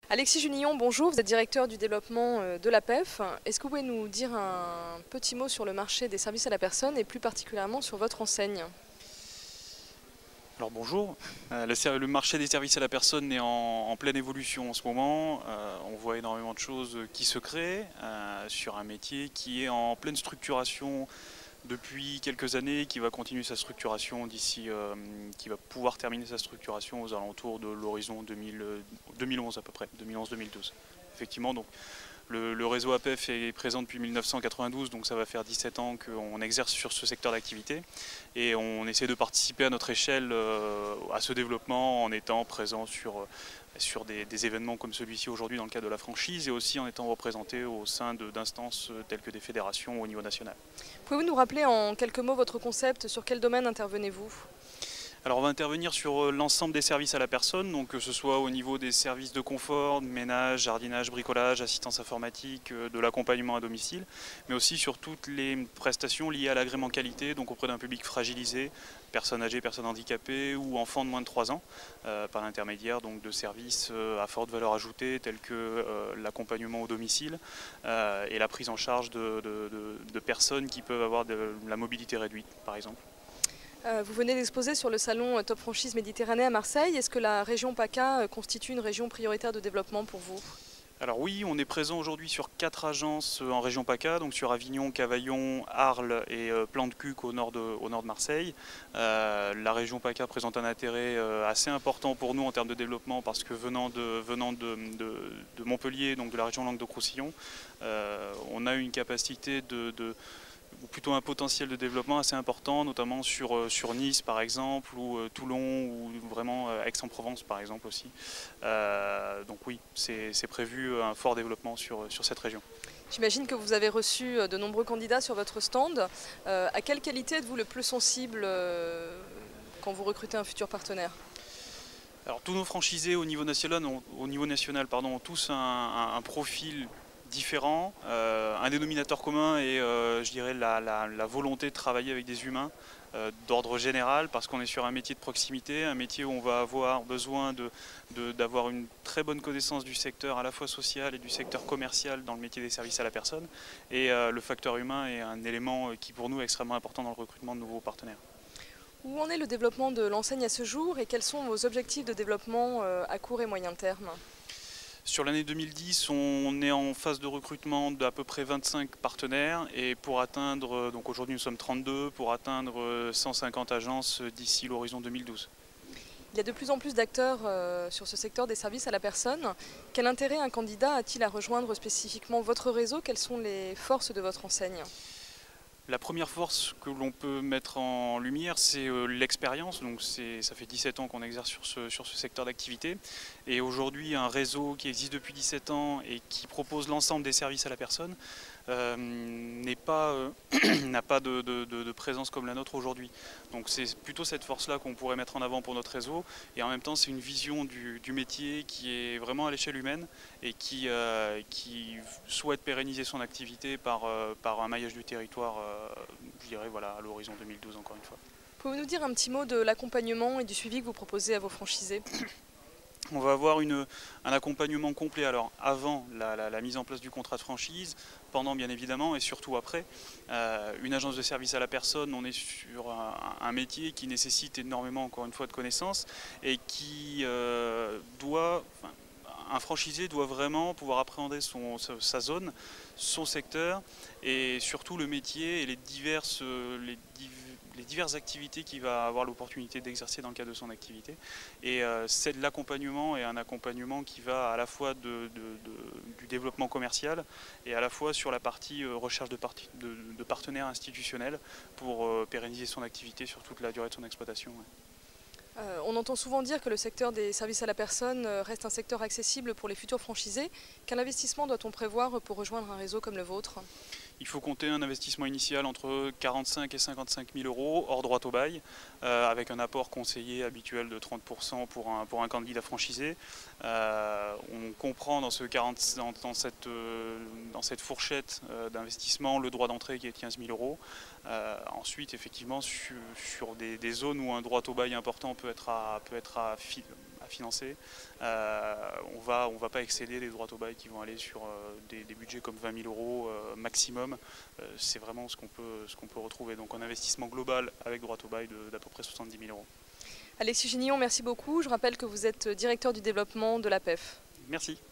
Alexis Junillon, bonjour, vous êtes directeur du développement de l'APEF. Est-ce que vous pouvez nous dire un petit mot sur le marché des services à la personne et plus particulièrement sur votre enseigne? Alors bonjour, le marché des services à la personne est en pleine évolution en ce moment. On voit énormément de choses qui se créent sur un métier qui est en pleine structuration depuis quelques années, qui va continuer sa structuration qui va pouvoir terminer sa structuration aux alentours de l'horizon 2011 à peu près, 2011-2012. Effectivement, donc le réseau APEF est présent depuis 1992, donc ça va faire 17 ans qu'on exerce sur ce secteur d'activité et on essaie de participer à notre échelle à ce développement en étant présent sur des événements comme celui-ci aujourd'hui dans le cadre de la franchise et aussi en étant représenté au sein d'instances telles que des fédérations au niveau national. Pouvez-vous nous rappeler en quelques mots votre concept? Sur quel domaine intervenez-vous? Alors on va intervenir sur l'ensemble des services à la personne, donc que ce soit au niveau des services de confort, de ménage, jardinage, bricolage, assistance informatique, de l'accompagnement à domicile, mais aussi sur toutes les prestations liées à l'agrément qualité, donc auprès d'un public fragilisé, personnes âgées, personnes handicapées ou enfants de moins de 3 ans, par l'intermédiaire donc de services à forte valeur ajoutée tels que l'accompagnement au domicile et la prise en charge de personnes qui peuvent avoir de la mobilité réduite par exemple. Vous venez d'exposer sur le salon Top Franchise Méditerranée à Marseille. Est-ce que la région PACA constitue une région prioritaire de développement pour vous? Alors oui, on est présent aujourd'hui sur 4 agences en région PACA, donc sur Avignon, Cavaillon, Arles et Plan-de-Cuques au nord de Marseille. La région PACA présente un intérêt assez important pour nous en termes de développement parce que venant de Montpellier, donc de la région Languedoc-Roussillon, on a une capacité ou plutôt un potentiel de développement assez important, notamment sur Nice par exemple, ou Toulon, ou vraiment Aix-en-Provence par exemple aussi. Donc oui, c'est prévu un fort développement sur cette région. J'imagine que vous avez reçu de nombreux candidats sur votre stand. À quelle qualité êtes-vous le plus sensible quand vous recrutez un futur partenaire? Alors tous nos franchisés au niveau national, ont tous un profil différent, un dénominateur commun et je dirais la volonté de travailler avec des humains d'ordre général parce qu'on est sur un métier de proximité, un métier où on va avoir besoin d'avoir une très bonne connaissance du secteur à la fois social et du secteur commercial dans le métier des services à la personne et le facteur humain est un élément qui pour nous est extrêmement important dans le recrutement de nouveaux partenaires. Où en est le développement de l'enseigne à ce jour et quels sont vos objectifs de développement à court et moyen terme? Sur l'année 2010, on est en phase de recrutement d'à peu près 25 partenaires et pour atteindre, donc aujourd'hui nous sommes 32, pour atteindre 150 agences d'ici l'horizon 2012. Il y a de plus en plus d'acteurs sur ce secteur des services à la personne. Quel intérêt un candidat a-t-il à rejoindre spécifiquement votre réseau? Quelles sont les forces de votre enseigne? La première force que l'on peut mettre en lumière, c'est l'expérience. Donc ça fait 17 ans qu'on exerce sur ce secteur d'activité. Et aujourd'hui, un réseau qui existe depuis 17 ans et qui propose l'ensemble des services à la personne n'a pas de présence comme la nôtre aujourd'hui. Donc c'est plutôt cette force-là qu'on pourrait mettre en avant pour notre réseau. Et en même temps, c'est une vision du métier qui est vraiment à l'échelle humaine et qui souhaite pérenniser son activité par un maillage du territoire, je dirais voilà, à l'horizon 2012 encore une fois. Pouvez-vous nous dire un petit mot de l'accompagnement et du suivi que vous proposez à vos franchisés? On va avoir un accompagnement complet alors avant la mise en place du contrat de franchise, pendant bien évidemment et surtout après. Une agence de service à la personne, on est sur un métier qui nécessite énormément encore une fois de connaissances et qui un franchisé doit vraiment pouvoir appréhender sa zone, son secteur et surtout le métier et les diverses activités qu'il va avoir l'opportunité d'exercer dans le cadre de son activité. Et c'est de l'accompagnement et un accompagnement qui va à la fois du développement commercial et à la fois sur la partie recherche de partenaires institutionnels pour pérenniser son activité sur toute la durée de son exploitation. Ouais. On entend souvent dire que le secteur des services à la personne reste un secteur accessible pour les futurs franchisés. Quel investissement doit-on prévoir pour rejoindre un réseau comme le vôtre? Il faut compter un investissement initial entre 45 et 55 000 euros hors droit au bail, avec un apport conseillé habituel de 30% pour un candidat franchisé. On comprend dans cette fourchette d'investissement le droit d'entrée qui est de 15 000 euros. Ensuite, effectivement, sur des zones où un droit au bail important peut être à financer. On va pas excéder des droits au bail qui vont aller sur des budgets comme 20 000 euros maximum. C'est vraiment ce qu'on peut retrouver. Donc un investissement global avec droit au bail d'à peu près 70 000 euros. Alexis Génillon, merci beaucoup. Je rappelle que vous êtes directeur du développement de l'APEF. Merci.